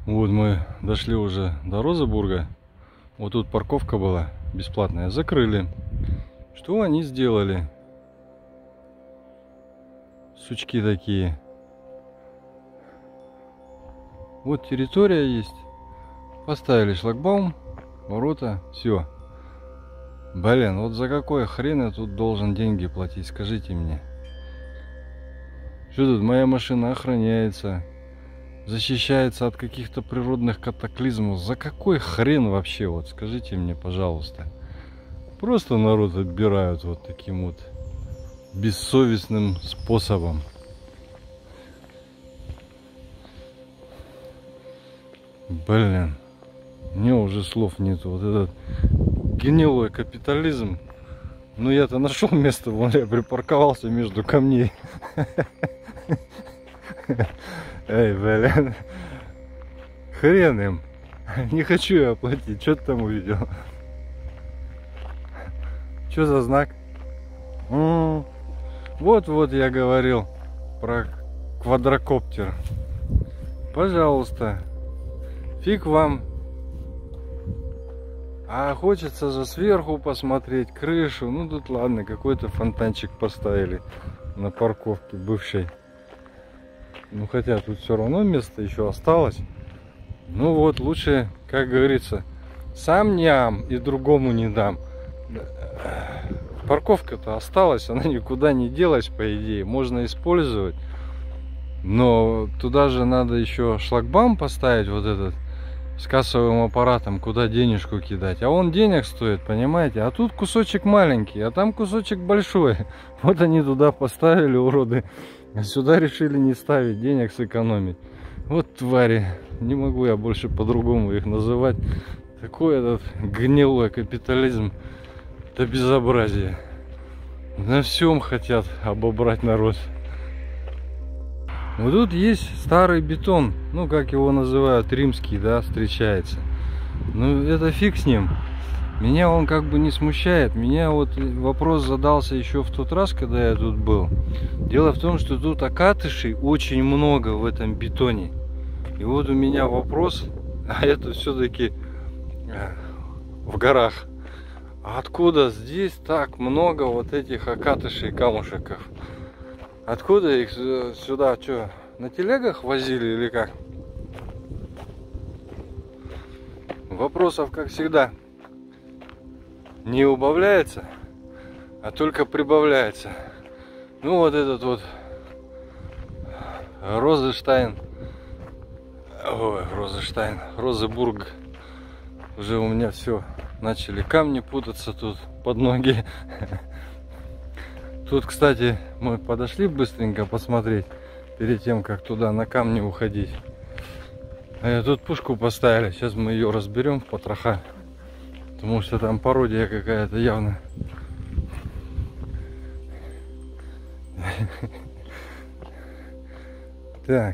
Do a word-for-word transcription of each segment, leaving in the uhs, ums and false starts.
Вот мы дошли уже до Розенбурга. Вот тут парковка была бесплатная. Закрыли. Что они сделали? Сучки такие. Вот территория есть. Поставили шлагбаум, ворота, все. Блин, вот за какой хрен я тут должен деньги платить, скажите мне. Что тут, моя машина охраняется, защищается от каких-то природных катаклизмов. За какой хрен вообще, вот скажите мне, пожалуйста. Просто народ отбирают вот таким вот бессовестным способом. Блин, мне уже слов нету. Вот этот гнилой капитализм. Ну я-то нашел место, вон я припарковался между камней. Эй, блин. Хрен им. Не хочу я оплатить. Что ты там увидел? Что за знак? Вот-вот я говорил про квадрокоптер. Пожалуйста. Фиг вам. А хочется же сверху посмотреть крышу. Ну тут ладно, какой-то фонтанчик поставили на парковке бывшей. Ну хотя тут все равно место еще осталось. Ну вот, лучше, как говорится, сам не ам и другому не дам. Парковка-то осталась, она никуда не делась, по идее. Можно использовать. Но туда же надо еще шлагбаум поставить, вот этот, с кассовым аппаратом, куда денежку кидать. А он денег стоит, понимаете? А тут кусочек маленький, а там кусочек большой. Вот они туда поставили, уроды. А сюда решили не ставить, денег сэкономить. Вот твари. Не могу я больше по-другому их называть. Такой этот гнилой капитализм. Это безобразие. На всем хотят обобрать народ. Вот тут есть старый бетон, ну как его называют, римский, да, встречается. Ну это фиг с ним. Меня он как бы не смущает. Меня вот вопрос задался еще в тот раз, когда я тут был. Дело в том, что тут окатышей очень много в этом бетоне. И вот у меня вопрос, а это все-таки в горах. Откуда здесь так много вот этих окатышей, камушеков? Откуда их сюда, что, на телегах возили или как? Вопросов, как всегда, не убавляется, а только прибавляется. Ну вот этот вот Розенштайн, ой, Розенштайн, Розенбург. Уже у меня все, начали камни путаться тут под ноги. Тут, кстати, мы подошли быстренько посмотреть, перед тем, как туда на камни уходить. А тут пушку поставили, сейчас мы ее разберем в потроха. Потому что там пародия какая-то явно. Так.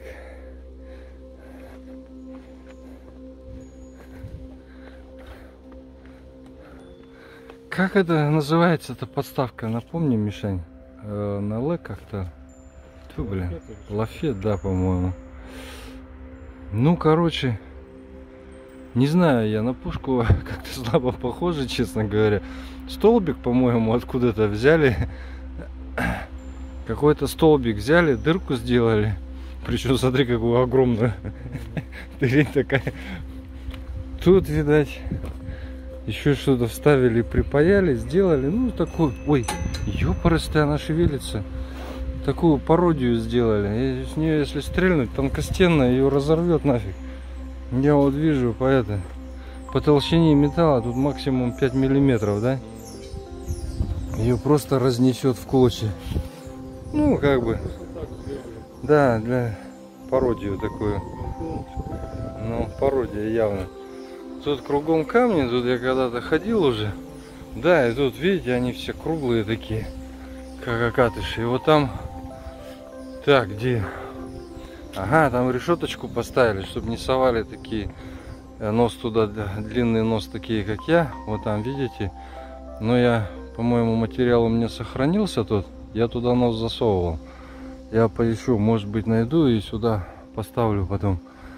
Как это называется, эта подставка? Напомни, Мишань. Э, на Л как-то. Тьфу, блин. Лафет, да, по-моему. Ну, короче. Не знаю, я на пушку как-то слабо похоже, честно говоря. Столбик, по-моему, откуда-то взяли. Какой-то столбик взяли, дырку сделали. Причем, смотри, какую огромную. Дырень такая. Тут, видать, еще что-то вставили, припаяли, сделали. Ну, такую... Ой, ёпарасты, она шевелится. Такую пародию сделали. И с нее, если стрельнуть, тонкостенная, ее разорвет нафиг. Я вот вижу по это, по толщине металла тут максимум пять миллиметров, да? Ее просто разнесет в клочья. Ну, как бы. Да, для пародию такую. Ну, пародия явно. Тут кругом камни, тут я когда-то ходил уже. Да, и тут, видите, они все круглые такие, как окатыши. И вот там... Так, где... Ага, там решеточку поставили, чтобы не совали такие, нос туда, длинный нос такие, как я. Вот там, видите. Но я, по-моему, материал у меня сохранился тут. Я туда нос засовывал. Я поищу, может быть, найду и сюда поставлю потом.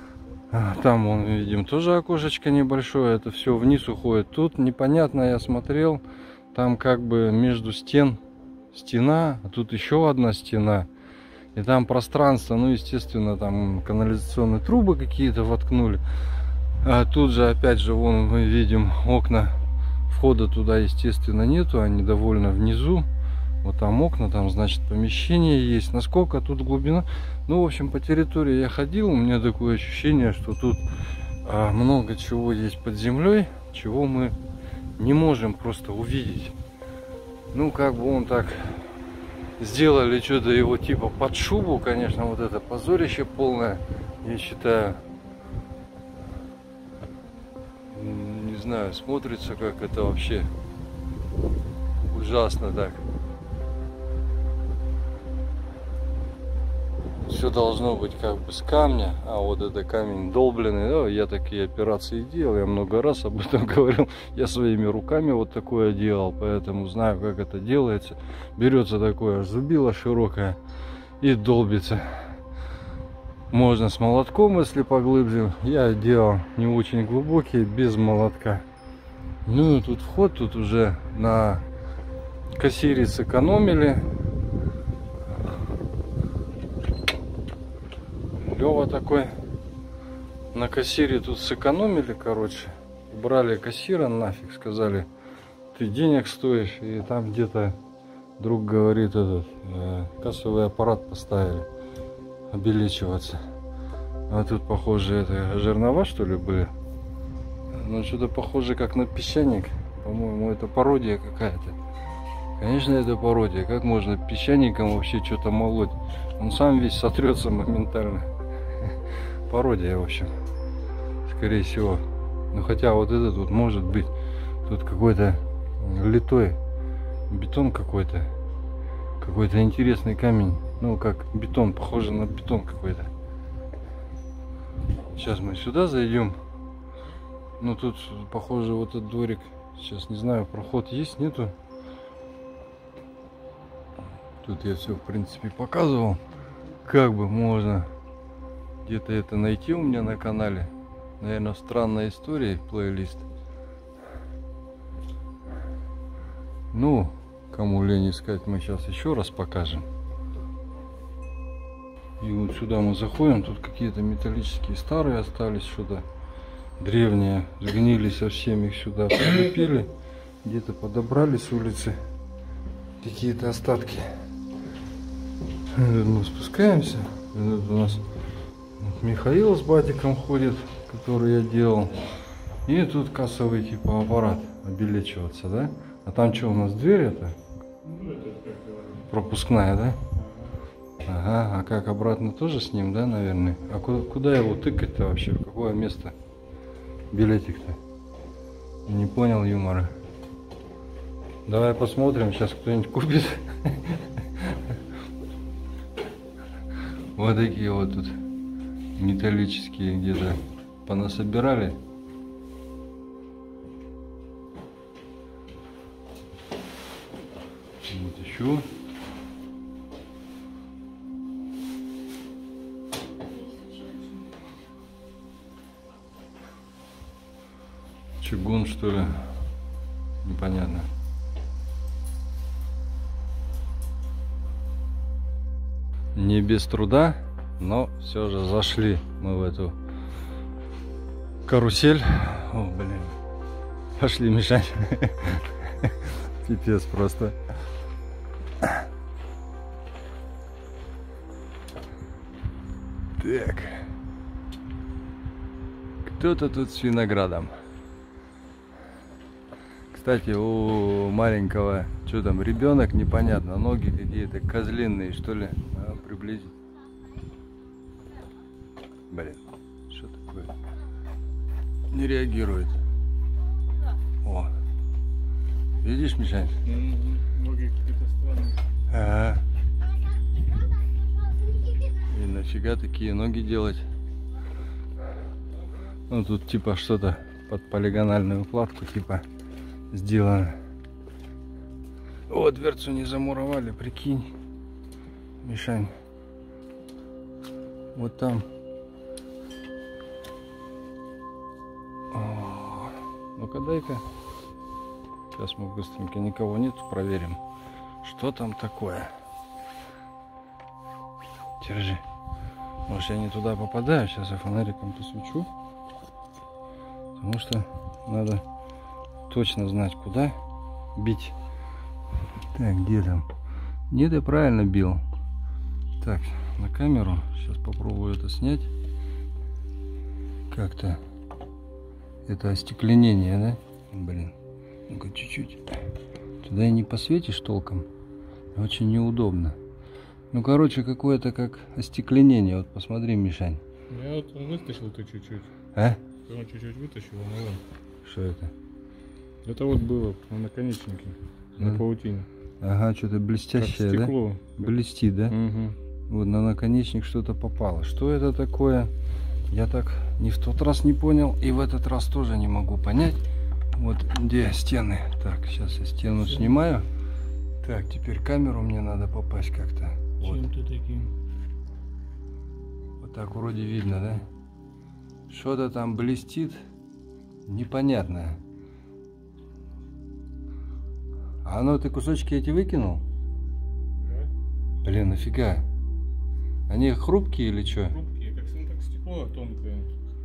Там вон видим тоже окошечко небольшое, это все вниз уходит. Тут непонятно, я смотрел, там как бы между стен стена, а тут еще одна стена. И там пространство, ну естественно там канализационные трубы какие-то воткнули. А тут же опять же вон мы видим окна, входа туда естественно нету, они довольно внизу. Вот там окна, там значит помещение есть. Насколько тут глубина? Ну, в общем, по территории я ходил, у меня такое ощущение, что тут а, много чего есть под землей, чего мы не можем просто увидеть. Ну, как бы он так сделали что-то его типа под шубу, конечно, вот это позорище полное, я считаю. Не знаю, смотрится как это вообще ужасно так. Все должно быть как бы с камня, а вот это камень долбленный. Да, я такие операции делал, я много раз об этом говорил. Я своими руками вот такое делал, поэтому знаю, как это делается. Берется такое зубило широкое и долбится. Можно с молотком, если поглубже. Я делал не очень глубокий, без молотка. Ну и тут вход, тут уже на кассире сэкономили. Лёва такой на кассире тут сэкономили, короче, брали кассира нафиг, сказали, ты денег стоишь, и там где-то друг говорит, этот э, кассовый аппарат поставили обелечиваться. А тут похоже это жернова что ли были, ну что-то похоже как на песчаник, по-моему это пародия какая-то. Конечно это пародия, как можно песчаником вообще что-то молоть, он сам весь сотрется моментально. Пародия, в общем, скорее всего. Ну хотя вот этот вот может быть, тут какой-то литой бетон какой-то, какой-то интересный камень, ну как бетон, похоже на бетон какой-то. Сейчас мы сюда зайдем. Ну тут похоже вот этот дворик, сейчас не знаю, проход есть, нету. Тут я все в принципе показывал, как бы можно где-то это найти у меня на канале. Наверное, странная история, плейлист. Ну, кому лень искать, мы сейчас еще раз покажем. И вот сюда мы заходим, тут какие-то металлические старые остались, что-то древние, сгнили совсем, их сюда прилепили, где-то подобрали с улицы какие-то остатки. Мы спускаемся, тут у нас Михаил с батиком ходит, который я делал. И тут кассовый типа аппарат обелечиваться, да? А там что у нас, дверь это? Пропускная, да? Ага, а как обратно тоже с ним, да, наверное? А куда, куда его тыкать-то вообще? В какое место? Билетик-то? Не понял юмора. Давай посмотрим, сейчас кто-нибудь купит. Вот такие вот тут металлические где-то понасобирали. Вот еще. Чугун что ли? Непонятно. Не без труда, но все же зашли мы в эту карусель. О, блин. Пошли мешать. Пипец просто. Так. Кто-то тут с виноградом. Кстати, у маленького, что там, ребенок, непонятно, ноги какие-то козлиные, что ли. А, приблизить. Блин, что такое? Не реагирует. О. Видишь, Мишань? Ноги какие-то странные. Ага. И нафига такие ноги делать? Ну тут типа что-то под полигональную укладку типа сделано. О, дверцу не замуровали, прикинь, Мишань. Вот там Ну-ка, дай-ка. Сейчас мы быстренько, никого нет, проверим, что там такое. Держи. Может, я не туда попадаю. Сейчас я фонариком посвечу. Потому что надо точно знать, куда бить. Так, где там? Нет, я правильно бил. Так, на камеру. Сейчас попробую это снять. Как-то. Это остекленение, да? Блин. Ну-ка, чуть-чуть. Туда и не посветишь толком. Очень неудобно. Ну, короче, какое-то как остекленение. Вот посмотри, Мишань. Я вот вытащил-то чуть-чуть. А? Он чуть-чуть вытащил, ну вон. Что это? Это вот было на наконечнике, на Да. паутине. Ага, что-то блестящее, Как стекло. да? Блестит, да? Угу. Вот на наконечник что-то попало. Что это такое? Я так ни в тот раз не понял, и в этот раз тоже не могу понять. Вот где стены. Так, сейчас я стену снимаю. Так, теперь камеру мне надо попасть как-то. Вот. Чем-то таким. Вот так вроде видно, да? Что-то там блестит. Непонятно. А ну ты кусочки эти выкинул? Да? Блин, нафига? Они хрупкие или что? Хрупкие, как, ну, как стекло тонкое.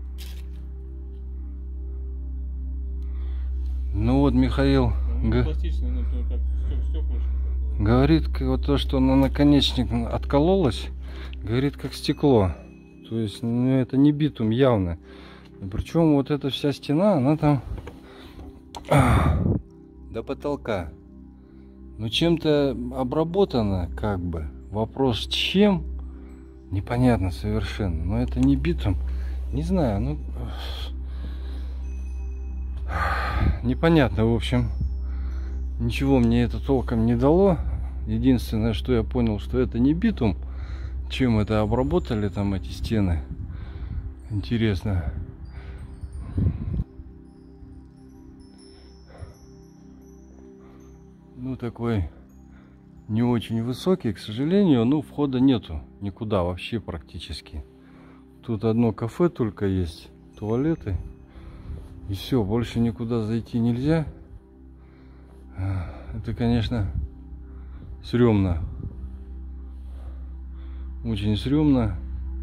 Ну вот Михаил Ну, г- пластичное, но то как стеклышко. говорит, как вот то, что на наконечник откололось, говорит, как стекло. То есть, ну, это не битум явно. Причем вот эта вся стена, она там ах, до потолка. Ну чем-то обработана, как бы. Вопрос чем? Непонятно совершенно. Но это не битум. Не знаю, ну непонятно, в общем. Ничего мне это толком не дало. Единственное, что я понял, что это не битум. Чем это обработали там эти стены? Интересно. Ну, такой не очень высокий, к сожалению. Ну, входа нету никуда вообще практически. Тут одно кафе только есть, туалеты. И все, больше никуда зайти нельзя. Это, конечно, стрёмно. Очень стрёмно.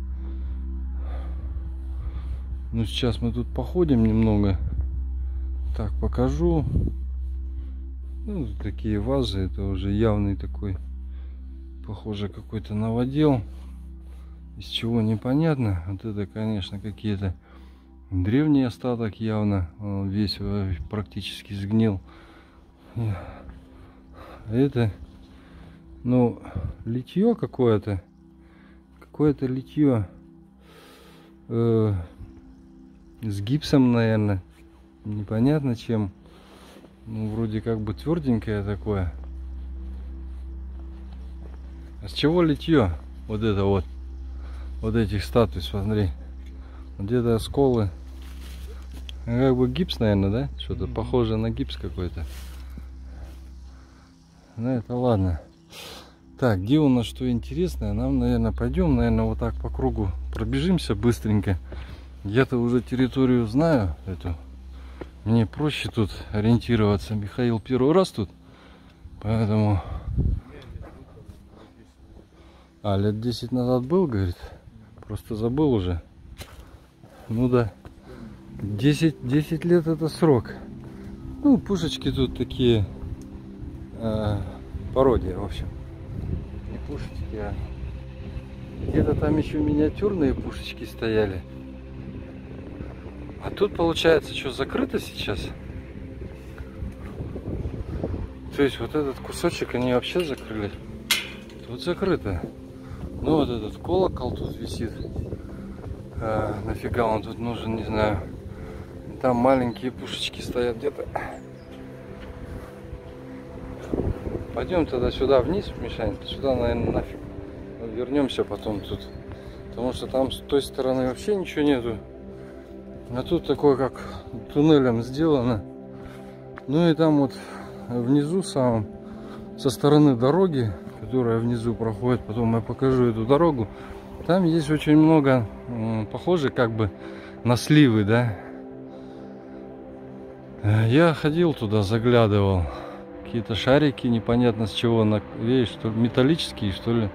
Ну, сейчас мы тут походим немного. Так, покажу. Ну, такие вазы. Это уже явный такой, похоже, какой-то новодел. Из чего непонятно. Вот это, конечно, какие-то древний остаток явно. Он весь практически сгнил. Это, ну, литье какое-то. Какое-то литье э, с гипсом, наверное. Непонятно чем. Ну, вроде как бы тверденькое такое. А с чего литье? Вот это вот. Вот этих статуй, смотри. Где-то осколы. Как бы гипс, наверное, да? Что-то mm-hmm. похоже на гипс какой-то. Ну, это ладно. Так, где у нас что интересное? Нам, наверное, пойдем, наверное, вот так по кругу пробежимся быстренько. Я-то уже территорию знаю эту. Мне проще тут ориентироваться. Михаил первый раз тут. Поэтому... А, лет десять назад был, говорит. Просто забыл уже. Ну да. десять, десять лет это срок. Ну, пушечки тут такие... Э, пародия, в общем. Не пушечки, а... Где-то там еще миниатюрные пушечки стояли. А тут получается, что закрыто сейчас. То есть вот этот кусочек они вообще закрыли. Тут закрыто. Ну вот этот колокол тут висит. А, нафига он тут нужен, не знаю. Там маленькие пушечки стоят где-то. Пойдем тогда сюда вниз, Мишань. Сюда, наверное, нафиг. Вернемся потом тут. Потому что там с той стороны вообще ничего нету. А тут такое, как туннелем сделано. Ну и там вот внизу самом, со стороны дороги, которая внизу проходит, потом я покажу эту дорогу. Там есть очень много, похоже как бы на сливы, да. Я ходил туда, заглядывал. Какие-то шарики, непонятно с чего, на вещь, что ли, металлические, что ли.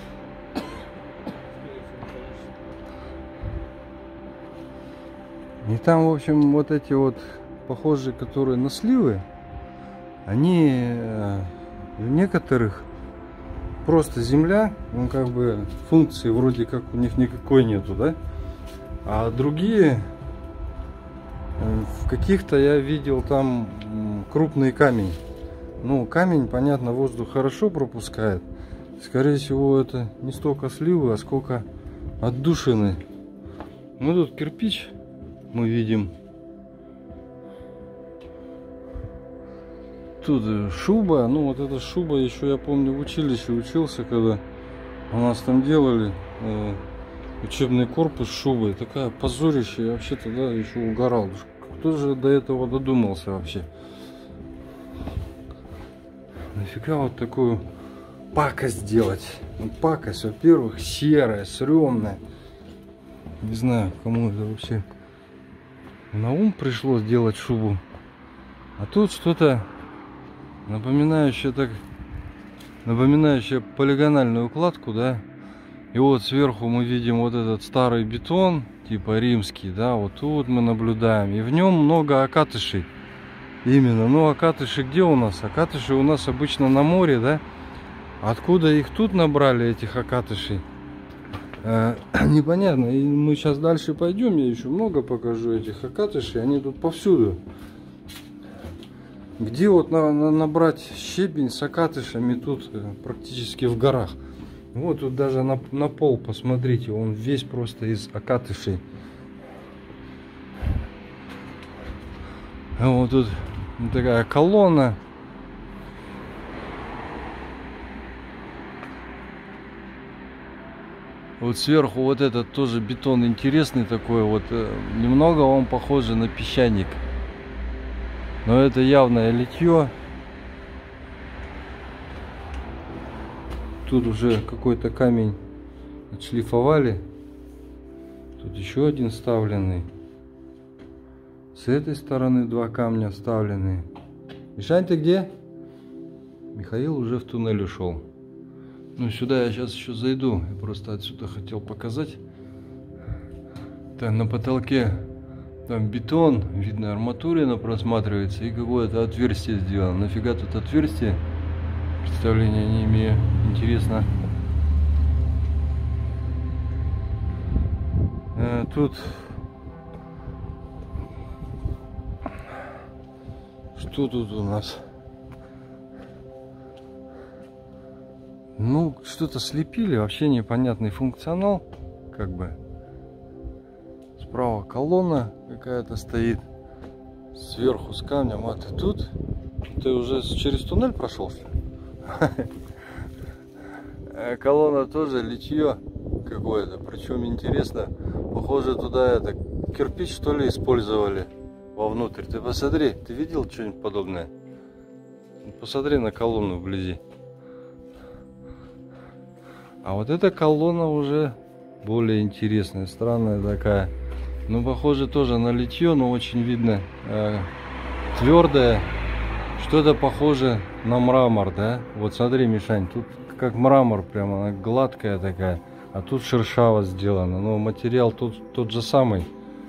И там, в общем, вот эти вот похожие, которые на сливы, они в некоторых просто земля, ну как бы функции вроде как у них никакой нету, да? А другие, в каких-то я видел там крупный камень. Ну, камень, понятно, воздух хорошо пропускает. Скорее всего, это не столько сливы, а сколько отдушины. Ну, тут кирпич мы видим. Тут шуба. Ну, вот эта шуба, еще я помню, в училище учился, когда у нас там делали э, учебный корпус с шубой. Такая позорище. Я вообще тогда еще угорал. Кто же до этого додумался вообще? Нафига вот такую пакость делать? Ну, пакость, во-первых, серая, стрёмная. Не знаю, кому это вообще на ум пришло сделать шубу. А тут что-то напоминающее так, напоминающее полигональную укладку, да. И вот сверху мы видим вот этот старый бетон, типа римский, да. Вот тут мы наблюдаем. И в нем много окатышей. Именно, ну окатыши где у нас? Окатыши у нас обычно на море, да? Откуда их тут набрали, этих окатышей? Э, непонятно. И мы сейчас дальше пойдем, я еще много покажу этих окатышей. Они тут повсюду. Где вот на, на, набрать щебень с окатышами? Тут практически в горах. Вот тут даже на, на пол, посмотрите, он весь просто из окатышей. А вот тут такая колонна. Вот сверху вот этот тоже бетон интересный такой. Вот немного он похож на песчаник. Но это явное литье. Тут уже какой-то камень отшлифовали. Тут еще один вставленный. С этой стороны два камня вставлены. Мишань, ты где? Михаил уже в туннель ушел. Ну, сюда я сейчас еще зайду. Я просто отсюда хотел показать. Там на потолке там бетон, видно, арматурина просматривается. И какое-то отверстие сделано. Нафига тут отверстие? Представления не имею. Интересно. А, тут... Что тут у нас? Ну, что-то слепили, вообще непонятный функционал, как бы. Справа колонна какая-то стоит, сверху с камнем. А ты тут? Ты уже через туннель прошел? Колонна тоже литье какое-то, причем интересно, похоже туда это кирпич что ли использовали вовнутрь. Ты посмотри, ты видел что-нибудь подобное? Посмотри на колонну вблизи. А вот эта колонна уже более интересная, странная такая. Ну, похоже тоже на литье, но очень видно э, твердое. Что-то похоже на мрамор, да? Вот смотри, Мишань, тут как мрамор, прямо она гладкая такая. А тут шершаво сделано. Но материал тут тот же самый.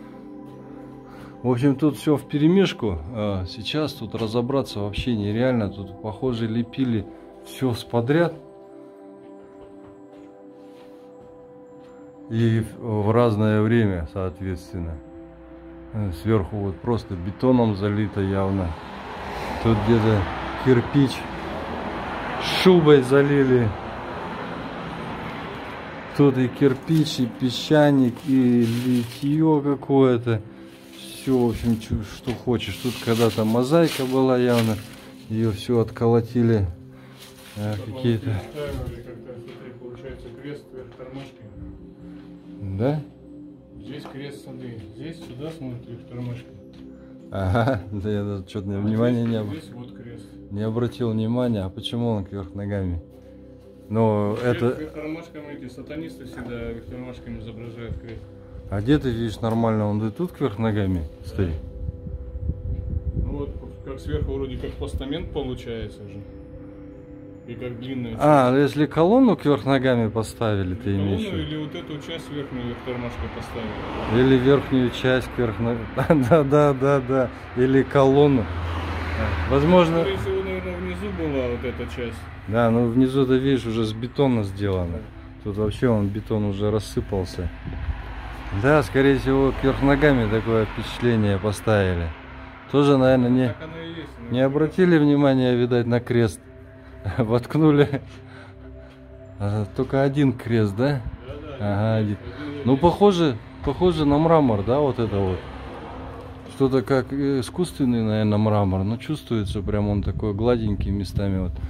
В общем, тут все вперемешку. Сейчас тут разобраться вообще нереально. Тут, похоже, лепили все подряд. И в разное время, соответственно. Сверху вот просто бетоном залито явно. Тут где-то кирпич шубой залили. Тут и кирпич, и песчаник, и литье какое-то. Все, в общем, что хочешь. Тут когда-то мозаика была явно. Ее все отколотили. А, какие-то... Получается крест вверх тормашками. Да? Здесь крест, смотри. Здесь сюда смотрит вверх тормашками. Ага, да я даже что-то а внимания здесь, не, об... здесь вот крест. не обратил внимания. А почему он кверх ногами? Но вверх, это... Вверх тормашками эти сатанисты всегда вверх тормашками изображают крест. А где ты видишь нормально? Он и тут кверх ногами стоит? так сверху вроде как постамент получается же. И как длинная часть. А, если колонну кверх ногами поставили, ты Колонну имеешь в виду? или вот эту часть верхнюю вверх тормашкой поставили. Или верхнюю часть кверх ногами. Да, да, да, да. Или колонну. Возможно. Скорее всего, наверное, внизу была вот эта часть. Да, ну внизу-то, видишь, уже с бетона сделано. Тут вообще он бетон уже рассыпался. Да, скорее всего, кверх ногами такое впечатление поставили. Тоже, наверное, не, Так оно и есть. не обратили внимания, видать, на крест. Воткнули. А, только один крест, да? Да, да. Ага, один. Ну, похоже, похоже на мрамор, да, вот это вот. Что-то как искусственный, наверное, мрамор. Но чувствуется прям он такой гладенький местами вот.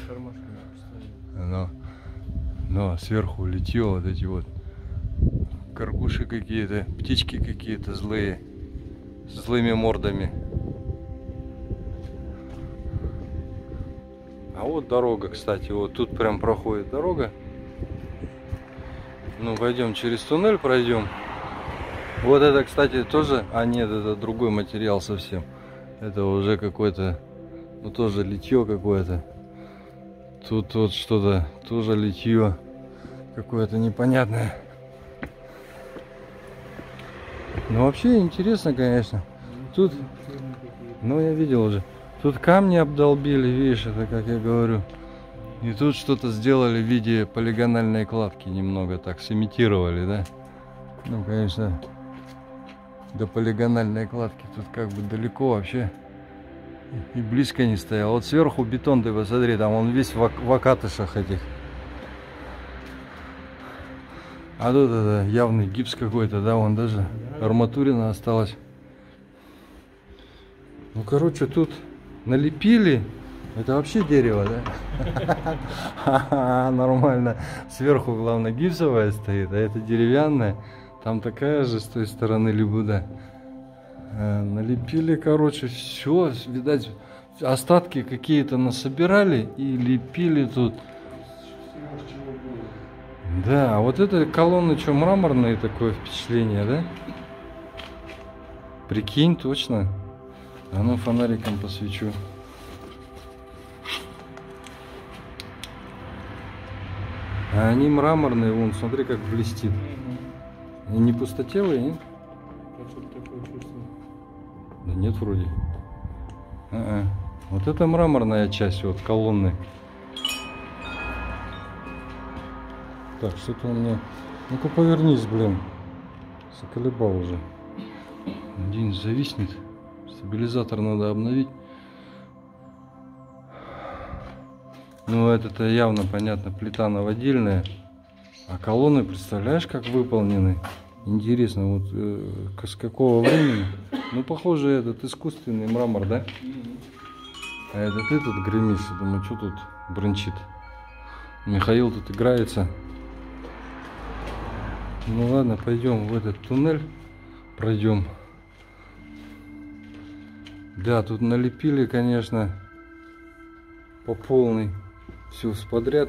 Но, но сверху литье вот эти вот каркуши какие-то, птички какие-то злые, с злыми мордами. А вот дорога, кстати, вот тут прям проходит дорога. Ну, пойдем через туннель, пройдем. Вот это, кстати, тоже... А нет, это другой материал совсем. Это уже какой-то... Ну, тоже литье какое-то. Тут вот что-то тоже литье. Какое-то непонятное. Ну, вообще интересно, конечно. Тут... Ну, я видел уже. Тут камни обдолбили, видишь, это как я говорю. И тут что-то сделали в виде полигональной кладки. Немного так сымитировали, да? Ну, конечно, до полигональной кладки тут как бы далеко вообще. И близко не стоял. Вот сверху бетон, ты посмотри, там он весь в, в окатышах этих. А тут это явный гипс какой-то, да, вон даже арматурина осталась. Ну, короче, тут налепили. Это вообще дерево, да? Нормально. Сверху, главное, гипсовая стоит, а это деревянная. Там такая же с той стороны либуда. Налепили, короче, все. Видать, остатки какие-то насобирали и лепили тут. Да, вот это колонны, что, мраморные, такое впечатление, да? Прикинь, точно. А ну фонариком посвечу. А они мраморные, вон, смотри, как блестит. И не пустотелые, нет? Да нет, вроде. А-а. Вот это мраморная часть, вот колонны. Так, что-то у меня... Ну-ка повернись, блин. Заколебал уже. День зависнет. Стабилизатор надо обновить. Ну, это-то явно, понятно, плита наводильная. А колонны, представляешь, как выполнены? Интересно, вот э, с какого времени? Ну, похоже, этот искусственный мрамор, да? А это ты тут гремишь, я думаю, что тут брончит? Михаил тут играется. Ну ладно, пойдем в этот туннель, пройдем. Да, тут налепили, конечно, по полной. Все подряд.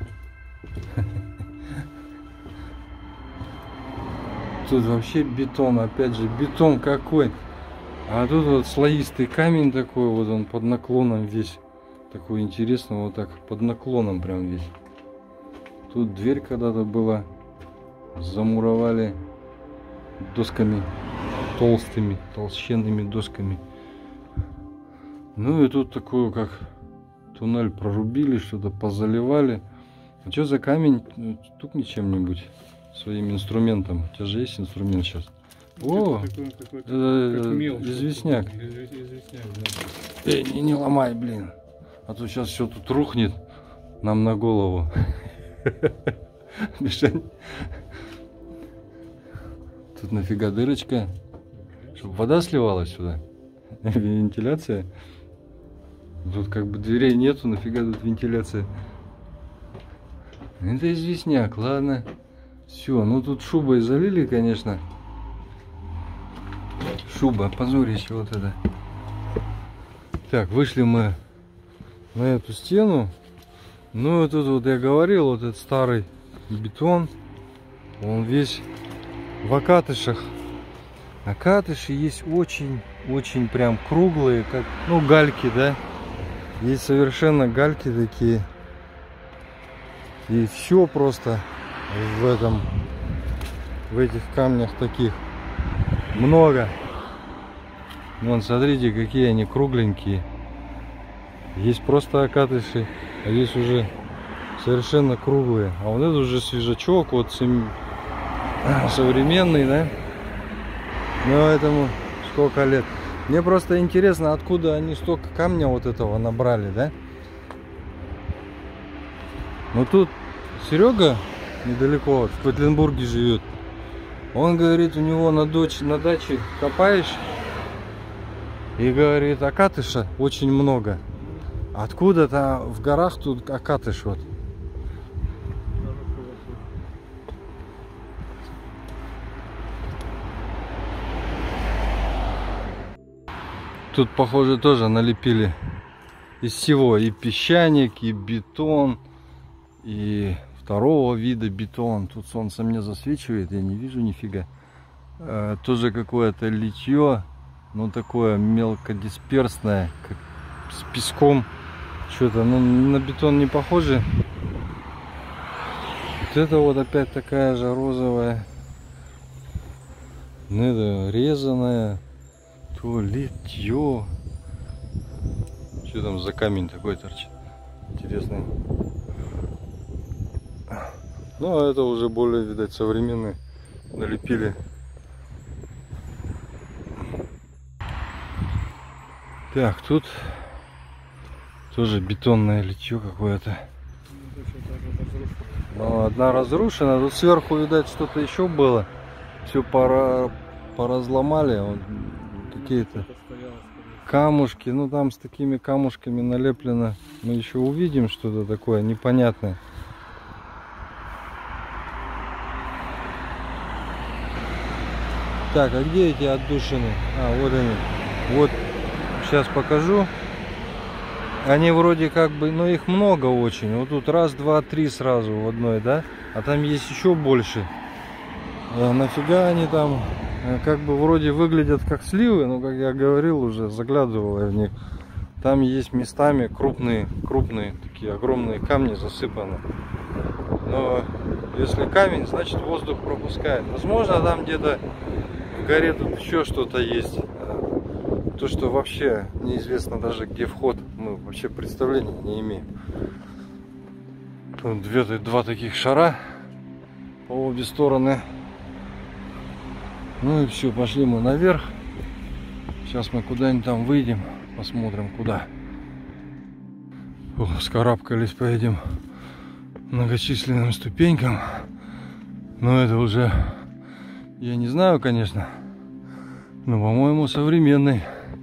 Тут вообще бетон, опять же, бетон какой. А тут вот слоистый камень такой, вот он под наклоном весь. Такой интересный, вот так, под наклоном прям весь. Тут дверь когда-то была. Замуровали досками толстыми, толщенными досками. Ну и тут такую, как туннель прорубили, что-то позаливали. А что за камень? Стукни чем-нибудь своим инструментом. У тебя же есть инструмент сейчас. О, такой, такой, это как мел, известняк. Известняк, да. Эй, не, не ломай, блин. А то сейчас все тут рухнет нам на голову. Мишань. Тут нафига дырочка? Чтобы вода сливалась сюда. Вентиляция. Тут как бы дверей нету, нафига тут вентиляция? Это известняк, ладно. Все, ну тут шубой залили, конечно. Шуба, позорище вот это. Так, вышли мы на эту стену. Ну и тут вот я говорил, вот этот старый бетон, он весь в окатышах. Окатыши есть очень очень прям круглые, как, ну, гальки, да. Есть совершенно гальки такие. И все просто в этом, в этих камнях таких много. Вон, смотрите, какие они кругленькие. Есть просто окатыши, а есть уже совершенно круглые. А вот это уже свежачок, вот современный, да? Но этому сколько лет. Мне просто интересно, откуда они столько камня вот этого набрали, да? Ну тут Серега недалеко, вот, в Кведленбурге живет. Он говорит, у него на, дочь, на даче копаешь, и говорит, окатыша очень много. Откуда-то в горах тут окатыш вот. Тут, похоже, тоже налепили из всего. И песчаник, и бетон, и второго вида бетон. Тут солнце мне засвечивает, я не вижу нифига. А, тоже какое-то литье, но такое мелкодисперсное, как с песком. Что-то, ну, на бетон не похоже. Вот это вот опять такая же розовая. Ну, это резаная. То литье. Что там за камень такой торчит? Интересный. Ну, а это уже более, видать, современные. Налепили. Так, тут тоже бетонное литье какое-то. Ну, одна разрушена. Тут сверху, видать, что-то еще было. Все пора поразломали. Вот какие-то камушки. Ну, там с такими камушками налеплено. Мы еще увидим что-то такое непонятное. Так, а где эти отдушины? А, вот они. Вот, сейчас покажу. Они вроде как бы, но их много очень. Вот тут раз, два, три сразу в одной, да? А там есть еще больше. А нафига они там как бы вроде выглядят как сливы, но, как я говорил уже, заглядывал я в них. Там есть местами крупные, крупные, такие огромные камни засыпаны. Но если камень, значит воздух пропускает. Возможно, там где-то в горе тут еще что-то есть. То, что вообще неизвестно даже где вход, мы вообще представления не имеем. Тут две, два таких шара по обе стороны. Ну и все, пошли мы наверх. Сейчас мы куда-нибудь там выйдем, посмотрим куда. О, вскарабкались по этим многочисленным ступенькам. Но это уже, я не знаю, конечно, но, по-моему, современный.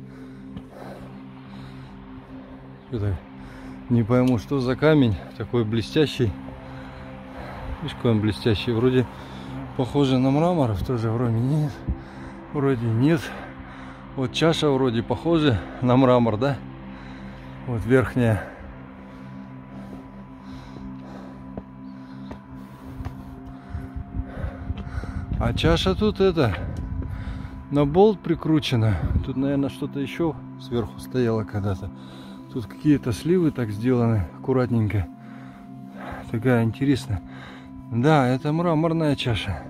Это, не пойму, что за камень такой блестящий. Видишь, какой он блестящий. Вроде похоже на мрамор, в то же время нет. Вроде нет. Вот чаша вроде похожа на мрамор, да? Вот верхняя. А чаша тут это на болт прикручена. Тут, наверное, что-то еще сверху стояло когда-то. Тут какие-то сливы так сделаны аккуратненько. Такая интересная. Да, это мраморная чаша.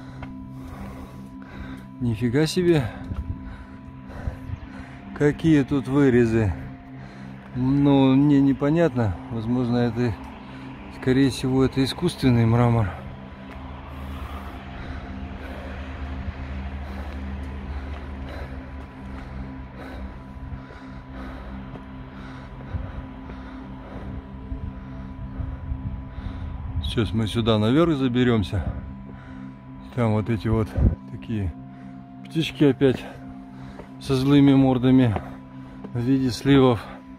Нифига себе. Какие тут вырезы. Ну, мне непонятно. Возможно, это, скорее всего, это искусственный мрамор. Сейчас мы сюда наверх заберемся. Там вот эти вот такие птички опять со злыми мордами в виде сливов.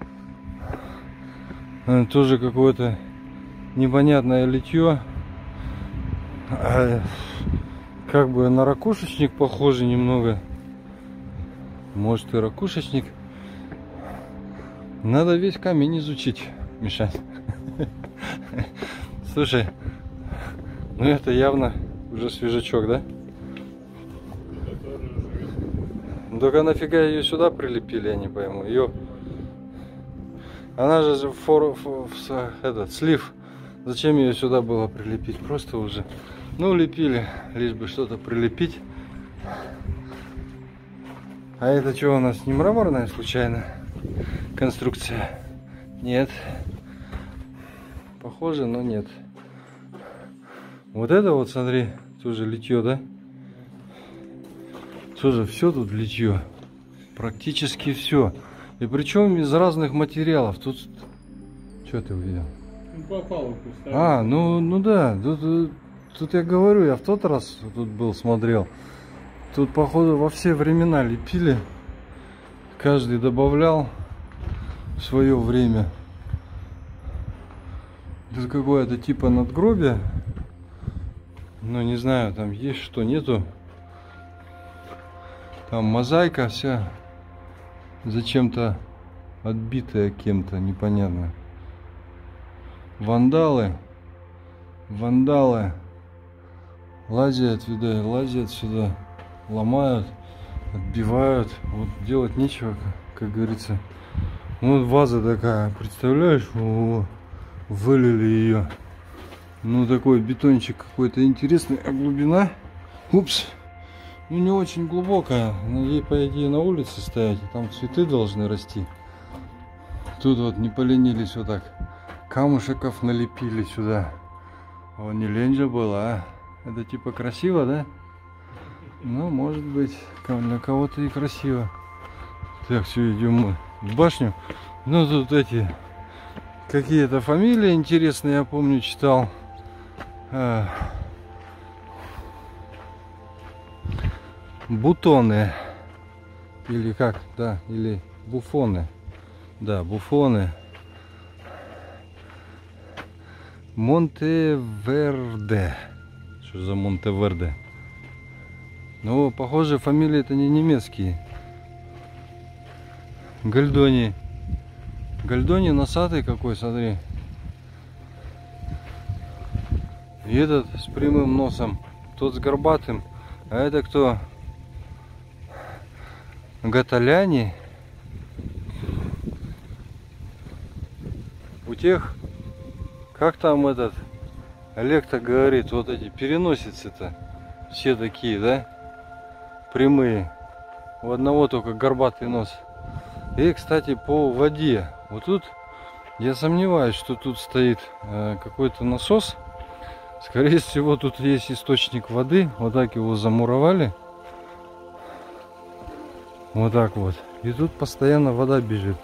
Тоже какое-то непонятное литье. Как бы на ракушечник похоже немного. Может и ракушечник. Надо весь камень изучить, Миша. Слушай, ну это явно уже свежачок, да? Ну, только нафига ее сюда прилепили, я не пойму. Ее... Она же фор... фор... этот слив. Зачем ее сюда было прилепить? Просто уже, ну, лепили, лишь бы что-то прилепить. А это что у нас, не мраморная случайно конструкция? Нет. Похоже, но нет. Вот это вот, смотри, тоже литье, да? Тоже все тут литье. Практически все. И причем из разных материалов. Тут что ты увидел? Попал, а, ну, ну да. Тут, тут я говорю, я в тот раз тут был, смотрел. Тут, походу, во все времена лепили. Каждый добавлял в свое время. Тут какое-то типа надгробие. Но не знаю, там есть что, нету. Там мозаика вся зачем-то отбитая кем-то, непонятно. Вандалы. Вандалы. Лазят, видать, лазят сюда. Ломают, отбивают. Вот делать нечего, как, как говорится. Вот ваза такая, представляешь? О, вылили ее. Ну, такой бетончик какой-то интересный. А глубина? Упс. Ну, не очень глубокая. Ей, по идее, на улице стоять. И там цветы должны расти. Тут вот не поленились вот так. Камушеков налепили сюда. Вот не лень же было, а? Это типа красиво, да? Ну, может быть, для кого-то и красиво. Так, все, идем мы в башню. Ну, тут эти какие-то фамилии интересные, я помню, читал. А, Бутоны. Или как, да, или буфоны. Да, буфоны. Монтеверде. Что за Монтеверде? Ну, похоже, фамилии это не немецкие. Гальдони. Гальдони носатый какой, смотри. И этот с прямым носом. Тот с горбатым. А это кто? Гаталяне. У тех, как там этот Олег-то говорит, вот эти переносицы-то все такие, да? Прямые. У одного только горбатый нос. И, кстати, по воде. Вот тут я сомневаюсь, что тут стоит э, какой-то насос. Скорее всего, тут есть источник воды. Вот так его замуровали. Вот так вот. И тут постоянно вода бежит.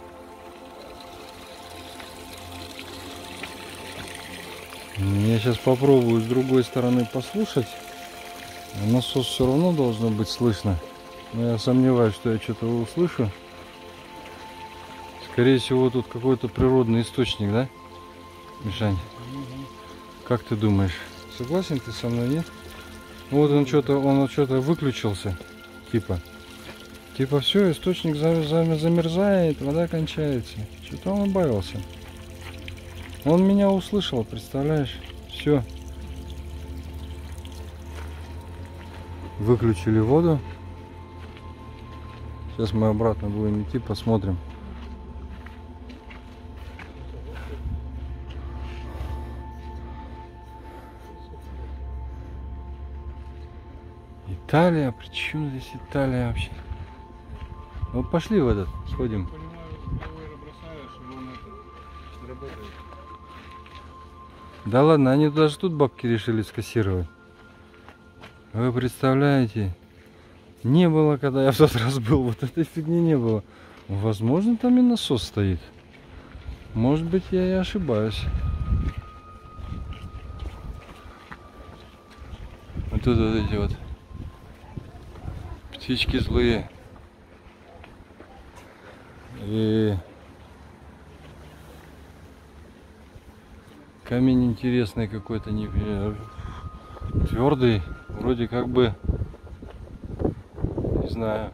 Я сейчас попробую с другой стороны послушать. Насос все равно должно быть слышно. Но я сомневаюсь, что я что-то услышу. Скорее всего, тут какой-то природный источник, да, Мишань? Угу. Как ты думаешь? Согласен ты со мной, нет? Ну, вот он что-то он что-то выключился. Типа. Типа все, источник замерзает, вода кончается. Что-то он убавился. Он меня услышал, представляешь? Все. Выключили воду. Сейчас мы обратно будем идти, посмотрим. Италия, при чем здесь Италия вообще? Ну пошли в этот, сходим. Да ладно, они даже тут бабки решили скассировать. Вы представляете? Не было, когда я в тот раз был, вот этой фигни не было. Возможно, там и насос стоит. Может быть, я и ошибаюсь. Вот тут вот эти вот птички злые. И камень интересный какой-то, не твердый, вроде как бы, не знаю,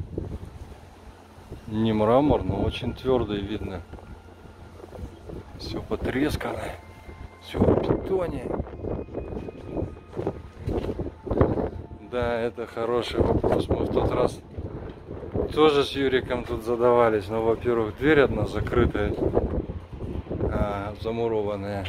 не мрамор, но очень твердый видно. Все потрескано, все в бетоне. Да, это хороший вопрос. Мы в тот раз Тоже с Юриком тут задавались. Но, во-первых, дверь одна закрытая, а, замурованная.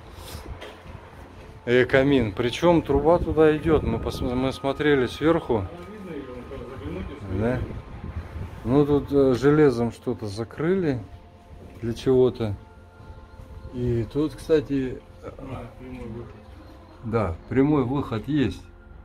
И камин. Причем труба туда идет. Мы, пос... мы смотрели сверху. Да? Ну тут э, железом что-то закрыли для чего-то. И тут, кстати, А, прямой выход. да, прямой выход есть.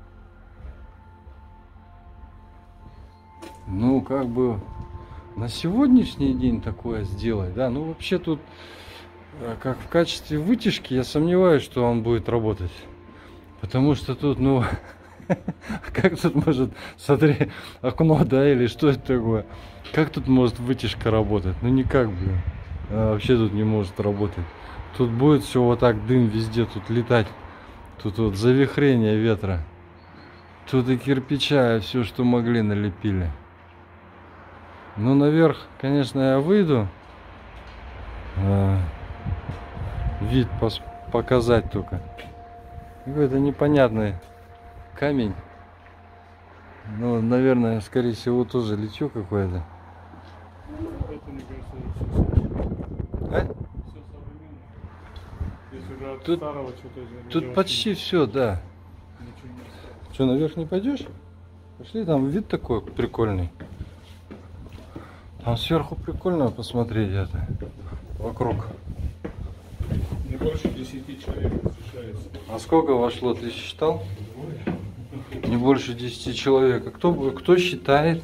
Ну, как бы на сегодняшний день такое сделать, да. Ну, вообще тут, как в качестве вытяжки, я сомневаюсь, что он будет работать. Потому что тут, ну, как тут может, смотри, окно, да, или что это такое? Как тут может вытяжка работать? Ну, никак, блин. Она вообще тут не может работать. Тут будет все вот так, дым везде тут летать. Тут вот завихрение ветра. Тут и кирпича, и все, что могли, налепили. Ну, наверх, конечно, я выйду. А, вид пос показать только. Какой-то непонятный камень. Ну, наверное, скорее всего, тоже литье какое-то. Это, мне кажется, А? все современно. Если уже от Тут- старого что-то Тут делать, почти все, да. ничего не осталось. Что, наверх не пойдешь? Пошли, там вид такой прикольный. Там сверху прикольно посмотреть это. Вокруг. Не больше десяти человек разрешается. А сколько вошло? Ты считал? Не больше десяти человек. А кто, кто считает?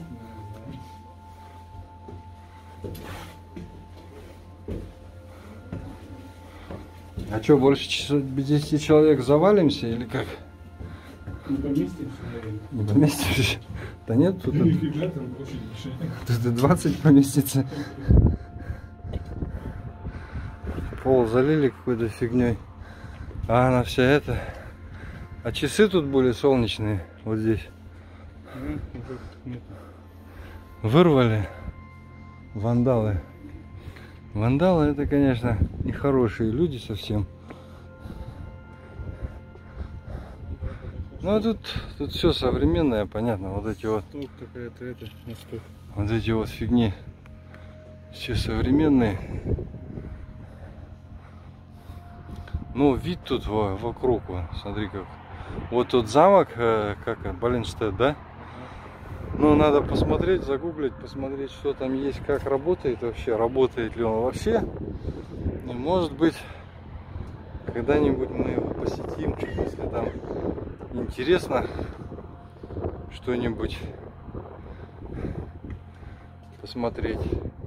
А что, больше десяти человек завалимся или как? Не поместимся, наверное. Не поместишься? Да нет, тут, Нифига, там площадь большая. тут и двадцать поместится. Пол залили какой-то фигней. А она вся это. А часы тут были солнечные, вот здесь. Ну, уже нет. Вырвали. Вандалы. Вандалы это, конечно, нехорошие люди совсем. Ну а тут, тут все современное, понятно. Вот эти вот, Сток такая-то, это, на сток. вот эти вот фигни. Все современные. Ну, вид тут во- вокруг, вот, смотри как. Вот тут замок, э, как Баленштедт, да? Ну, надо посмотреть, загуглить, посмотреть, что там есть, как работает вообще, работает ли он вообще. И может быть, когда-нибудь мы его посетим, если там интересно что-нибудь посмотреть.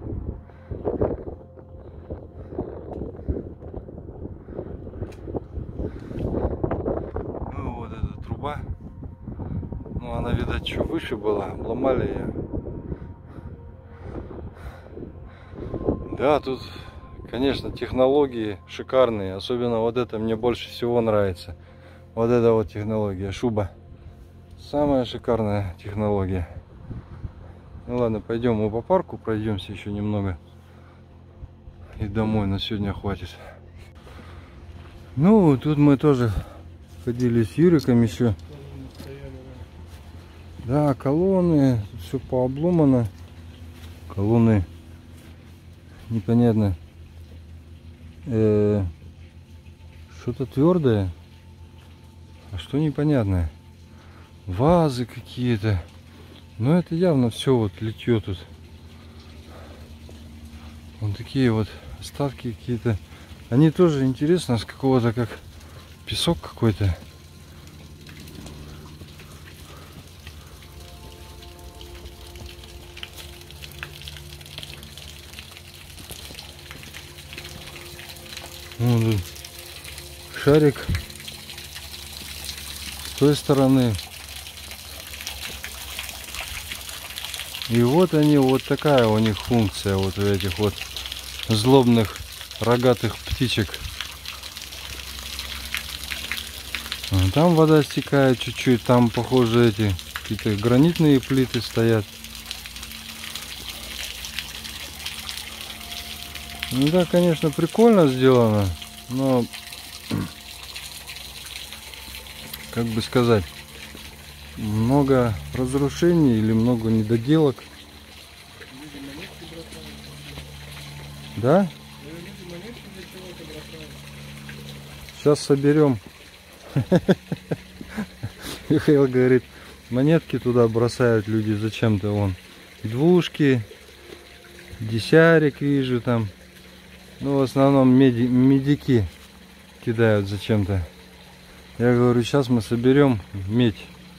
Ну вот эта труба. Ну она, видать, что выше была, обломали ее. Да, тут, конечно, технологии шикарные. Особенно вот это мне больше всего нравится. Вот эта вот технология, шуба. Самая шикарная технология. Ну ладно, пойдем мы по парку пройдемся еще немного. И домой на сегодня хватит. Ну, тут мы тоже ходили с Юриком еще. Да, колонны, тут все пообломано. Колонны непонятно. Э, что-то твердое. А что непонятное? Вазы какие-то. Но это явно все вот литье тут. Вот такие вот остатки какие-то. Они тоже интересно, с какого-то как песок какой-то. Вот тут шарик с той стороны. И вот они, вот такая у них функция, вот у этих вот злобных рогатых птичек. Там вода стекает чуть-чуть, там, похоже, эти какие-то гранитные плиты стоят. Ну да, конечно, прикольно сделано, но, как бы сказать, много разрушений или много недоделок Да? Сейчас соберем. Михаил говорит, монетки туда бросают люди зачем-то, вон. Двушки, десятик вижу там. Ну, в основном меди, медики кидают зачем-то. Я говорю, сейчас мы соберем медь.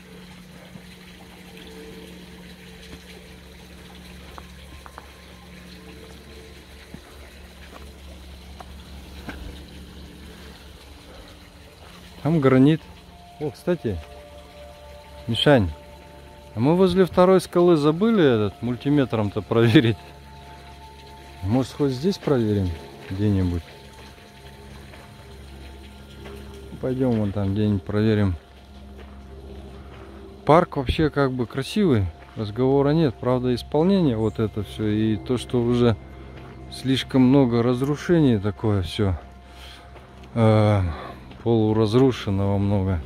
Там гранит. О, кстати, Мишань, а мы возле второй скалы забыли этот мультиметром-то проверить. Может, хоть здесь проверим где-нибудь? Пойдем вон там где-нибудь проверим. Парк вообще как бы красивый, разговора нет. Правда, исполнение вот это все и то, что уже слишком много разрушений, такое все э, полуразрушенного много.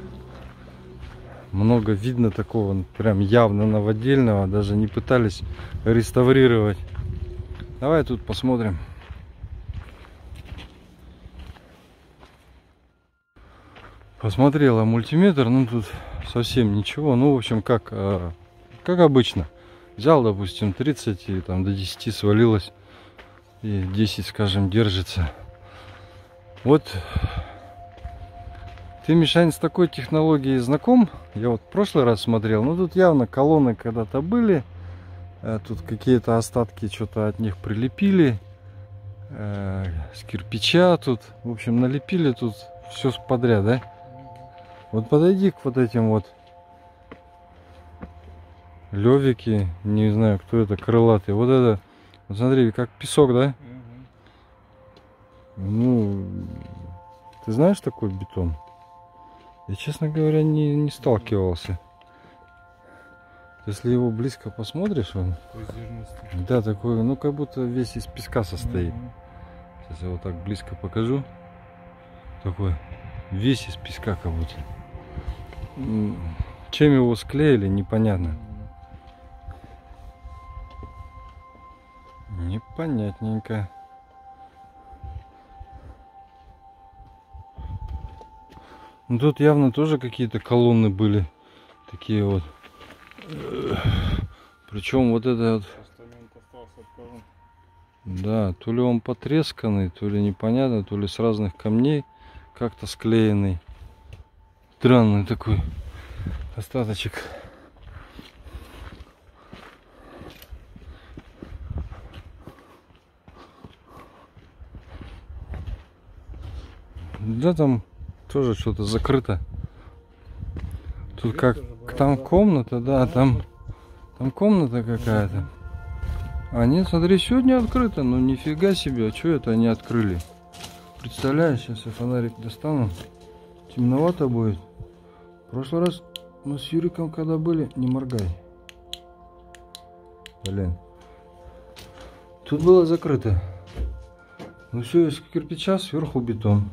Много видно такого, прям явно новодельного, даже не пытались реставрировать. Давай тут посмотрим. Посмотрела мультиметр, ну тут совсем ничего. Ну, в общем, как, э, как обычно. Взял, допустим, тридцать и там до десяти свалилось. И десять, скажем, держится. Вот. Ты, Мишань, с такой технологией знаком? Я вот в прошлый раз смотрел. Ну, тут явно колонны когда-то были. Э, тут какие-то остатки что-то от них прилепили. Э, с кирпича тут. В общем, налепили тут все подряд, да? Вот подойди к вот этим вот левики, не знаю, кто это, крылатый. Вот это, вот смотри, как песок, да? Угу. Ну, ты знаешь такой бетон? Я, честно говоря, не, не сталкивался. Если его близко посмотришь, он, да, такой, ну, как будто весь из песка состоит. Угу. Сейчас я вот так близко покажу. Такой, весь из песка как будто. Чем его склеили, непонятно. Непонятненько. Ну тут явно тоже какие-то колонны были. Такие вот. Причем вот это вот. Да, то ли он потресканный, то ли непонятно, то ли с разных камней как-то склеенный. Странный такой остаточек. Да, там тоже что-то закрыто. Тут как там комната, да, там там комната какая-то. А нет, смотри, сегодня открыто. Ну нифига себе, а что это они открыли? Представляешь, сейчас я фонарик достану. Темновато будет. В прошлый раз мы с Юриком когда были, не моргай. Блин. Тут было закрыто. Ну все из кирпича, сверху бетон.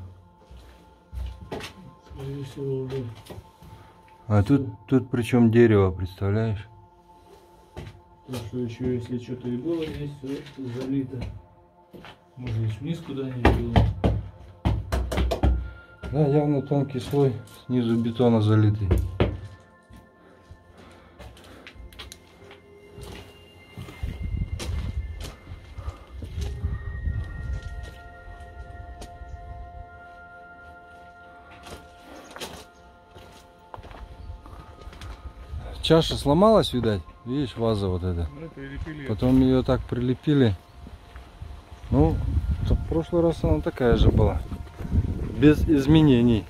А тут, тут причем дерево, представляешь? Ну что еще, если что-то и было, здесь все залито. Может здесь вниз куда-нибудь было. Да, явно тонкий слой снизу бетона залитый. Чаша сломалась, видать. Видишь, ваза вот эта. Потом ее так прилепили. Ну, в прошлый раз она такая же была. Без изменений.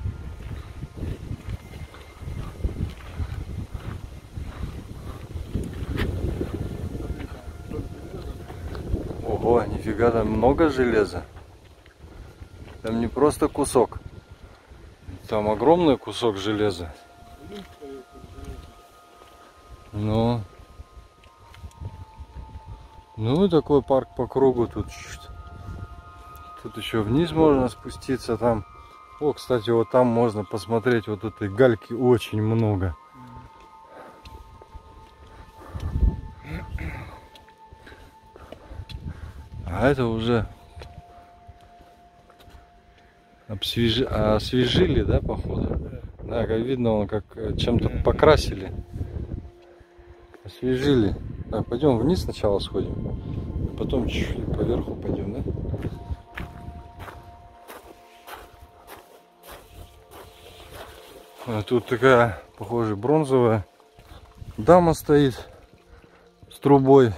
Ого, нифига, там много железа. Там не просто кусок. Там огромный кусок железа. Ну, ну и такой парк по кругу тут. Тут еще вниз можно спуститься там. О, кстати, вот там можно посмотреть, вот этой гальки очень много. А это уже обсвежи... освежили, да, походу? Да, как видно, он как чем-то покрасили. Освежили. Так, пойдем вниз сначала сходим. Потом чуть-чуть поверху пойдем, да? А тут такая, похоже, бронзовая дама стоит с трубой.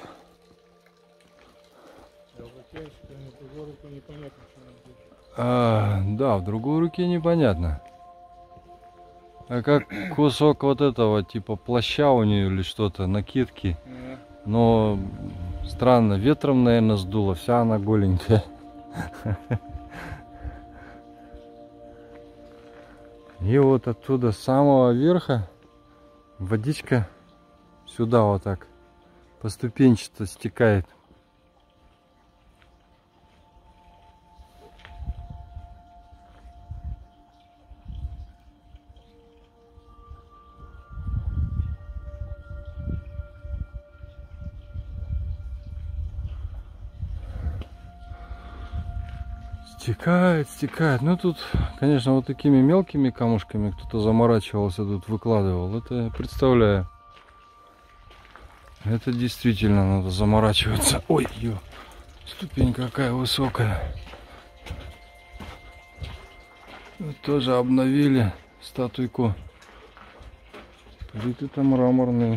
А, да, в другой руке непонятно. А как кусок вот этого, типа плаща у нее или что-то, накидки. Но странно, ветром, наверное, сдуло, вся она голенькая. И вот оттуда, с самого верха, водичка сюда вот так поступенчато стекает. Стекает, стекает. Ну тут, конечно, вот такими мелкими камушками кто-то заморачивался, тут выкладывал. Это я представляю. Это действительно надо заморачиваться. Ой, ё, ступень какая высокая. Вот тоже обновили статуйку. Плиты там мраморные.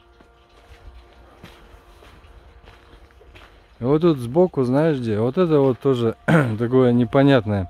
И вот тут сбоку, знаешь где? Вот это вот тоже такое непонятное.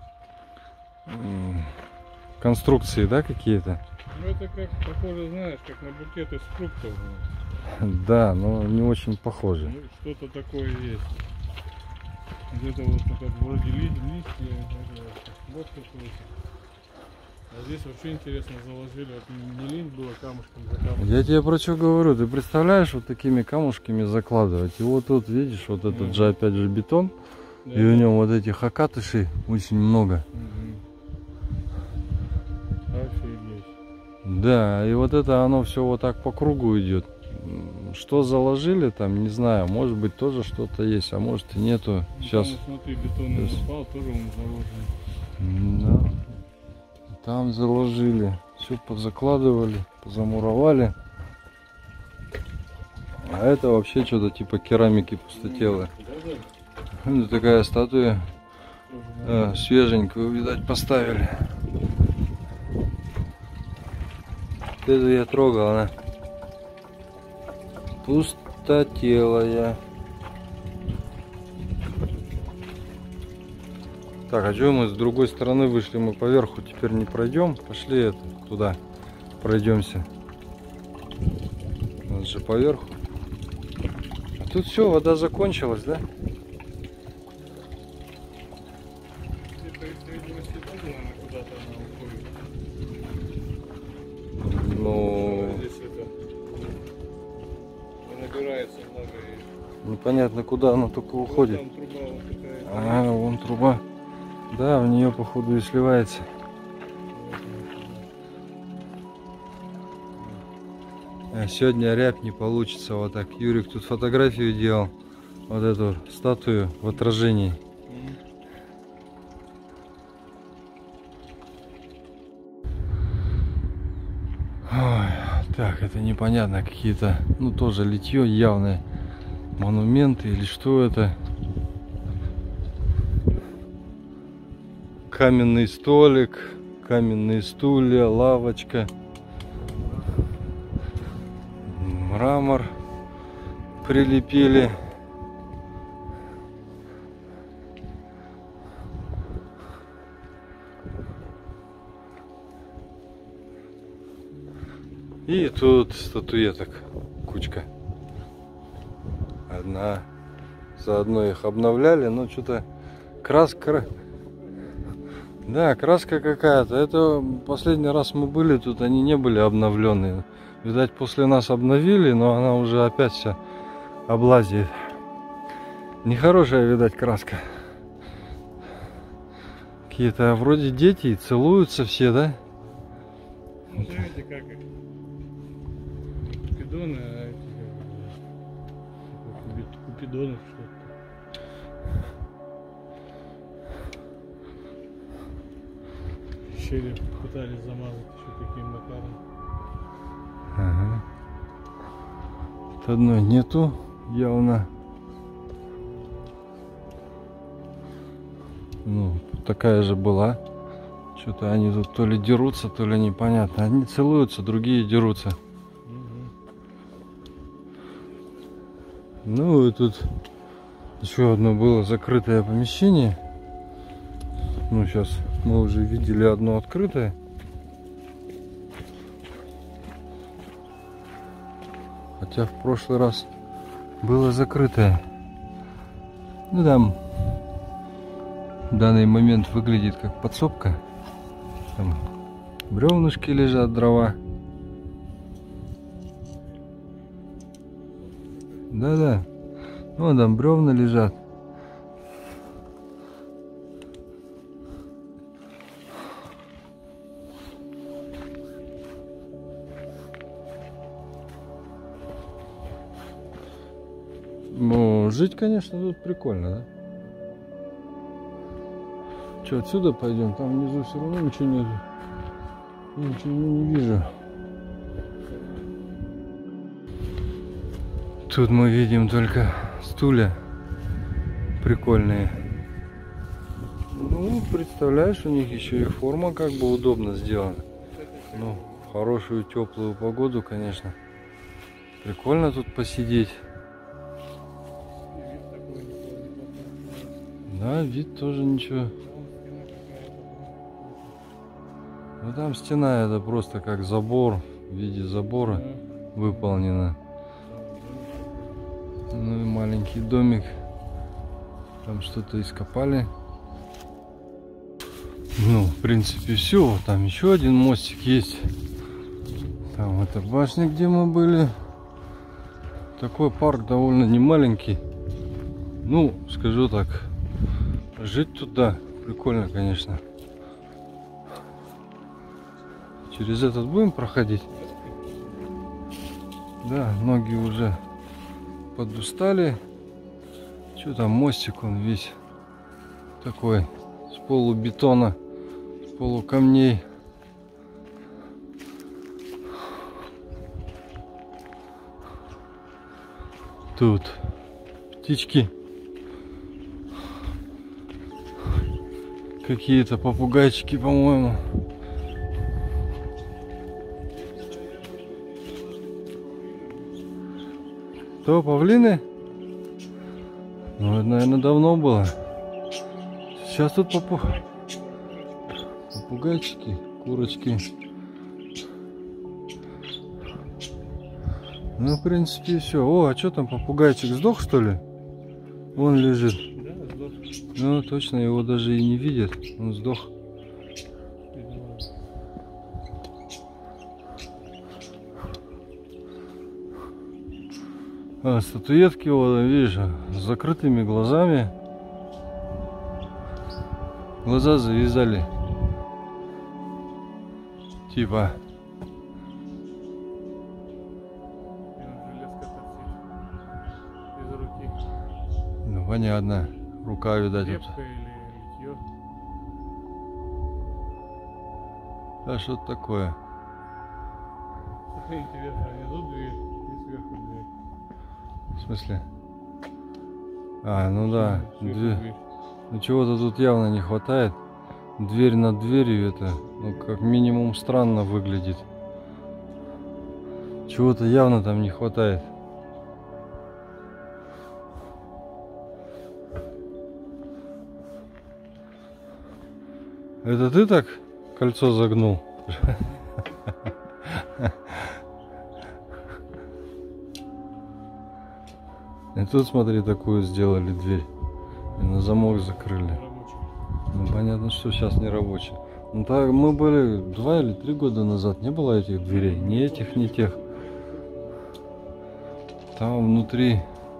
Конструкции, да, какие-то? Ну это как похоже, знаешь, как на букет из фруктов. Да, но не очень похоже. Ну, что-то такое есть. Вот это вот как вроде ли, листья, вот какой-то. А здесь вообще интересно заложили, вот не линь было камушком закапывать. Я тебе про что говорю, ты представляешь, вот такими камушками закладывать. И вот тут видишь, вот этот mm. же опять же бетон, да, и в нем вот этих окатышей очень много. Mm-hmm. Офигеть. Да, и вот это оно все вот так по кругу идет. Что заложили там, не знаю, может быть тоже что-то есть, а может и нету. Ну, сейчас. Там, смотри, бетон Сейчас. упал, тоже он заложен. Да. Там заложили, все позакладывали, позамуровали. А это вообще что-то типа керамики пустотелой. Ну, такая статуя а, свеженькую, видать, поставили. Вот это я трогал, она пустотелая. Так, а что мы с другой стороны вышли? Мы поверху теперь не пройдем. Пошли это, туда пройдемся. У нас же поверху. А тут все, вода закончилась, да? Ну, непонятно куда она только уходит. А, вон труба. Да, в нее походу и сливается. А сегодня рябь не получится вот так. Юрик тут фотографию делал. Вот эту статую в отражении. Ой, так, это непонятно. Какие-то, ну тоже литье явное. Монументы или что это? Каменный столик, каменные стулья, лавочка, мрамор прилепили. И тут статуэток кучка. Одна за одной их обновляли, но что-то краска. Да, краска какая-то. Это последний раз мы были тут, они не были обновленные. Видать, после нас обновили, но она уже опять вся облазит. Нехорошая, видать, краска. Какие-то вроде дети и целуются все, да? Смотрите, как их. Купидоны, а эти купидоны что-то. щели пытались замазать еще таким макаром. Ага. Тут одной нету явно. Ну, такая же была. Что-то они тут то ли дерутся, то ли непонятно. Одни целуются, другие дерутся. Ну и тут еще одно было закрытое помещение. Ну, сейчас мы уже видели одно открытое. Хотя в прошлый раз было закрытое. Ну, там в данный момент выглядит как подсобка. Там бревнышки лежат, дрова. Да-да. Вон там бревна лежат. Ну, жить, конечно, тут прикольно, да? Че, отсюда пойдем? Там внизу все равно ничего нет. Ничего не вижу. Тут мы видим только стулья прикольные. Ну, представляешь, у них еще и форма как бы удобно сделана. Ну, в хорошую теплую погоду, конечно. Прикольно тут посидеть. Да, вид тоже ничего. Ну там стена, это просто как забор, в виде забора выполнена. Ну и маленький домик. Там что-то ископали. Ну, в принципе, все. Там еще один мостик есть. Там эта башня, где мы были. Такой парк довольно немаленький. Ну, скажу так, жить туда прикольно, конечно. Через этот будем проходить? Да, ноги уже подустали. Что там, мостик он весь такой, с полубетона, с полукамней. Тут птички. Какие-то попугайчики, по-моему. Что, павлины? Ну, это, наверное, давно было. Сейчас тут попу... попугайчики, курочки. Ну, в принципе, все. О, а что там, попугайчик сдох, что ли? Он лежит. Да, сдох. Ну, точно, его даже и не видят. Он сдох. А, статуэтки, вот, видишь, с закрытыми глазами. Глаза завязали. Типа. Ну, понятно. Рука, видать. Крепкая вот. Или литье? Да, что-то такое. Интересно, внизу дверь и сверху дверь. В смысле? А, ну да. Сверху Дверь. дверь. Ну чего-то тут явно не хватает. Дверь над дверью, это, ну, как минимум странно выглядит. Чего-то явно там не хватает. Это ты так кольцо загнул? И тут, смотри, такую сделали дверь. И на замок закрыли. Рабочий. Ну, понятно, что сейчас не рабочий. Ну, так мы были два или три года назад, не было этих дверей. Ни этих, ни тех. Там внутри...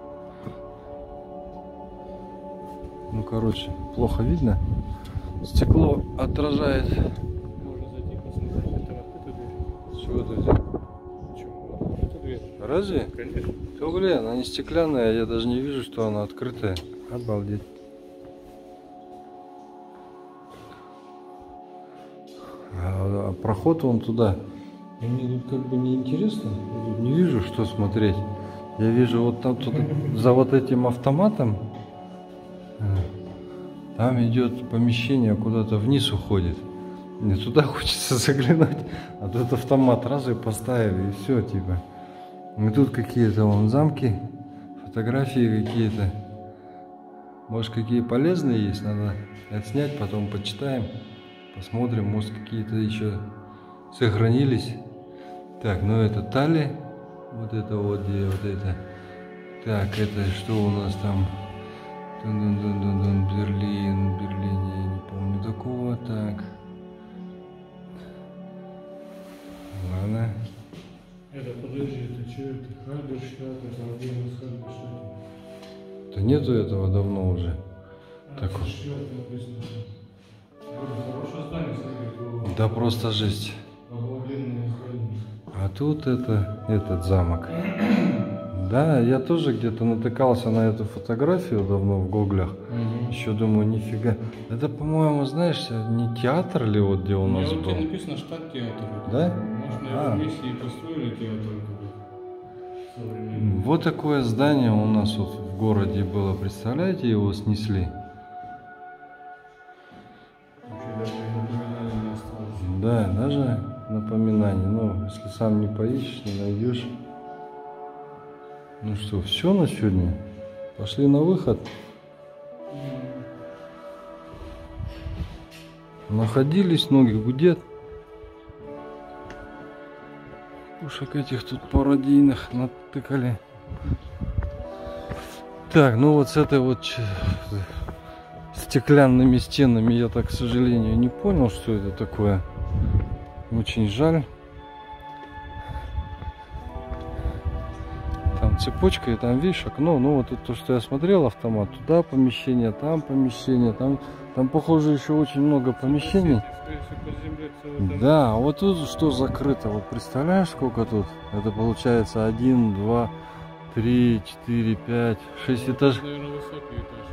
Ну, короче, плохо видно. Стекло отражает. Можно зайти посмотреть. Это открытая дверь. Чего это взял? Почему? Это дверь. Разве? Конечно. Да, блин, она не стеклянная, я даже не вижу, что она открытая. Обалдеть. А, а проход вон туда. И мне тут как бы не интересно. Я тут не вижу, что смотреть. Я вижу вот там тут, за вот этим автоматом. Там идет помещение, куда-то вниз уходит. Мне туда хочется заглянуть. А тут автомат раз и поставили, и все, типа. И тут какие-то вон замки, фотографии какие-то. Может, какие полезные есть, надо отснять, потом почитаем. Посмотрим, может, какие-то еще сохранились. Так, ну это Тали. Вот это вот, где вот это. Так, это что у нас там? Дун-дун-дун-дун-дун, Берлин, Берлин, я не помню такого. Так. Ладно. Это, подожди, это что это? Хальберштадт, это отдельно с Хальберштадтом. Да нету этого давно уже. А, так вот. Написано. Хорошее здание, смотри. Да просто жесть. Обалденное здание. А тут это, этот замок. Да, я тоже где-то натыкался на эту фотографию давно в гуглях. Угу. Еще думаю, нифига. Это, по-моему, знаешь, не театр ли вот где у нас Я, вот был? тебе написано штат театра. Да? Может, А. наверное, вместе и построили театр какой-то современный. Вот такое здание у нас вот в городе было. Представляете, его снесли? Вообще даже и напоминания не осталось. Да, даже напоминание. Но если сам не поищешь, не найдешь. Ну что, все на сегодня? Пошли на выход. Находились, ноги гудят. Пушек этих тут пародийных натыкали. Так, ну вот с этой вот стеклянными стенами я так, к сожалению, не понял, что это такое. Очень жаль. Там цепочка, и там, видишь, окно. Ну вот это то, что я смотрел, автомат. Туда помещение, там помещение, там, там похоже, еще очень много помещений. Да, а вот тут что закрыто. Вот представляешь, сколько тут? Это получается один, два, три, четыре, пять, шесть этажей. Наверное, высокий этаж.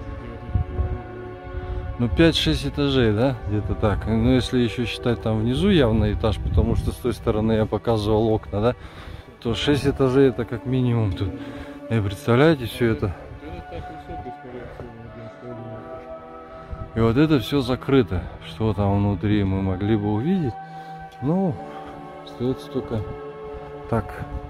Ну, пять-шесть этажей, да? Где-то так. Ну, если еще считать там внизу явно этаж, потому что с той стороны я показывал окна, да? То шесть этажей это как минимум тут. И представляете, все это. И вот это все закрыто. Что там внутри мы могли бы увидеть. Ну, остается только так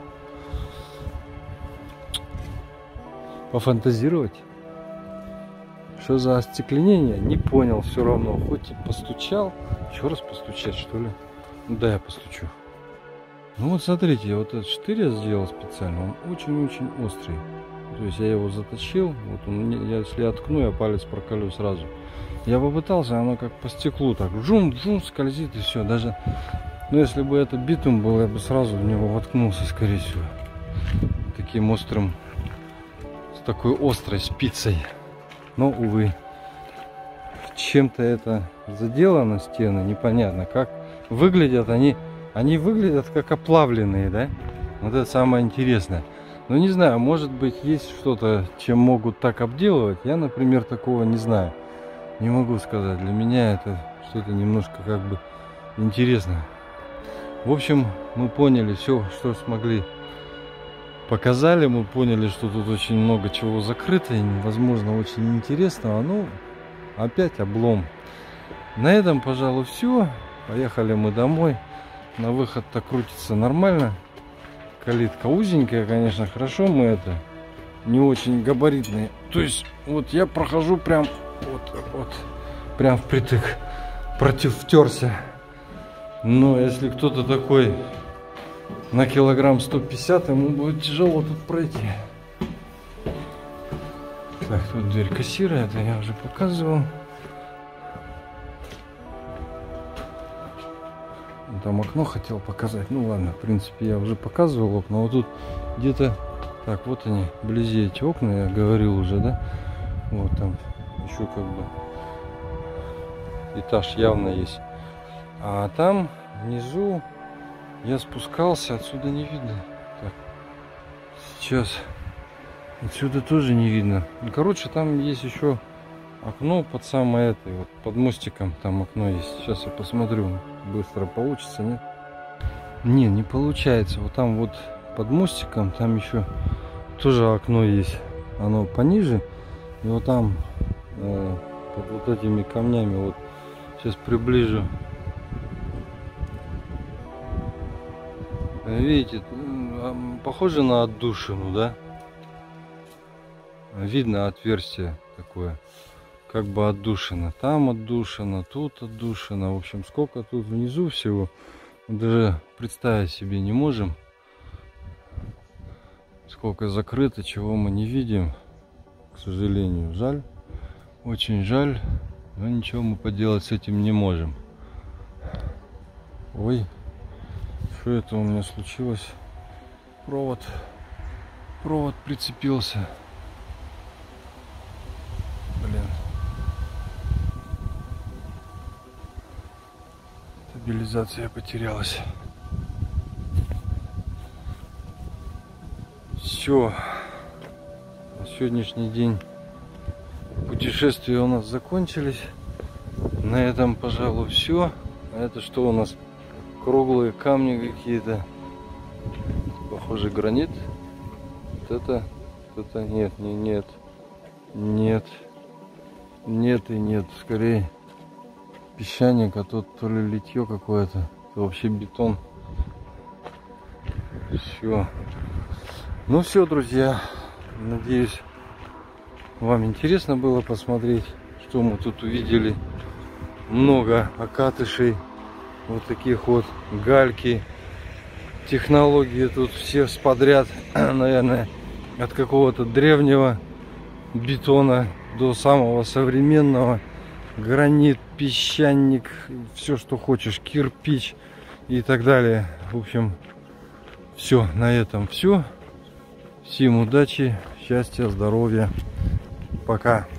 пофантазировать. Что за остекление? Не понял все равно. Хоть и постучал. Еще раз постучать, что ли? Ну да, я постучу. Ну вот смотрите, вот этот штырь я сделал специально. Он очень-очень острый. То есть я его заточил. Вот он, я, если я ткну, я палец проколю сразу. Я попытался, оно как по стеклу так жум-жум скользит и все. Даже, ну если бы это битум был, я бы сразу в него воткнулся, скорее всего. Таким острым, с такой острой спицей. Но, увы, чем-то это заделано стены, непонятно. Как выглядят они, они выглядят как оплавленные, да? Вот это самое интересное. Ну, не знаю, может быть, есть что-то, чем могут так обделывать. Я, например, такого не знаю. Не могу сказать. Для меня это что-то немножко как бы интересно. В общем, мы поняли все, что смогли. Показали, мы поняли, что тут очень много чего закрыто, и, возможно, очень интересного. Ну, опять облом. На этом, пожалуй, все. Поехали мы домой. На выход-то крутится нормально. Калитка узенькая, конечно, хорошо мы это. Не очень габаритные. То есть, вот я прохожу прям вот, вот, прям впритык. Против втерся. Но если кто-то такой на килограмм сто пятьдесят, ему будет тяжело тут пройти. Так, тут дверь кассира, это я уже показывал. Там окно хотел показать. Ну ладно, в принципе, я уже показывал окна. Вот тут где-то... Так, вот они, вблизи эти окна, я говорил уже, да? Вот там еще как бы этаж явно есть. А там внизу я спускался, отсюда не видно. Так, сейчас отсюда тоже не видно. Короче, там есть еще окно под самое этой, вот под мостиком там окно есть. Сейчас я посмотрю. быстро получится, нет? Не, не получается. Вот там вот под мостиком, там еще тоже окно есть. Оно пониже. И вот там э, под вот этими камнями, вот сейчас приближу. Видите, похоже на отдушину, да? Видно отверстие такое, как бы отдушина. Там отдушина, тут отдушина. В общем, сколько тут внизу всего, даже представить себе не можем. Сколько закрыто, чего мы не видим, к сожалению. Жаль, очень жаль, но ничего мы поделать с этим не можем. Ой, что это у меня случилось? Провод, провод прицепился. Блин. Стабилизация потерялась. Все. На сегодняшний день путешествия у нас закончились. На этом, пожалуй, все. А это что у нас? Круглые камни какие-то. Похоже, гранит. Вот это, вот это нет, не, нет, нет. Нет и нет, скорее песчаник, а тут то ли литье какое-то, то вообще бетон. Все. Ну все, друзья, надеюсь, вам интересно было посмотреть, что мы тут увидели. Много окатышей, вот таких вот, гальки, технологии тут все подряд, наверное, от какого-то древнего бетона до самого современного. Гранит, песчаник, все что хочешь, кирпич и так далее. В общем, все, на этом все. Всем удачи, счастья, здоровья. Пока.